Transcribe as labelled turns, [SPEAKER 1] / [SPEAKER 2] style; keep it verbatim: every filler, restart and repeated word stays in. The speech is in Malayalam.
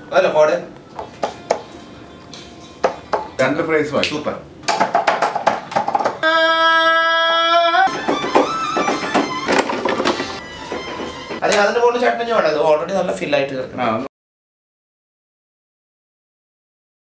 [SPEAKER 1] അല്ല കോടെ
[SPEAKER 2] രണ്ട് ഫ്രൈസ് വായി.
[SPEAKER 1] സൂപ്പർ. അതെ അതിന്റെ മുകളിൽ ചട്നി വേണം. അത് ഓൾറെഡി നല്ല ഫില്ലായിട്ട് കിടക്കണം.